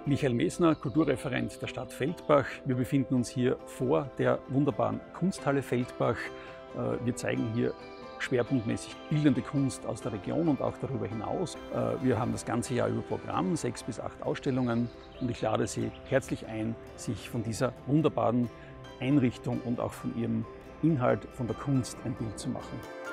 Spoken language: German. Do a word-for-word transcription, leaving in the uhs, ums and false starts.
Michael Mesner, Kulturreferent der Stadt Feldbach. Wir befinden uns hier vor der wunderbaren Kunsthalle Feldbach. Wir zeigen hier schwerpunktmäßig bildende Kunst aus der Region und auch darüber hinaus. Wir haben das ganze Jahr über Programm, sechs bis acht Ausstellungen, und ich lade Sie herzlich ein, sich von dieser wunderbaren Einrichtung und auch von ihrem Inhalt, von der Kunst ein Bild zu machen.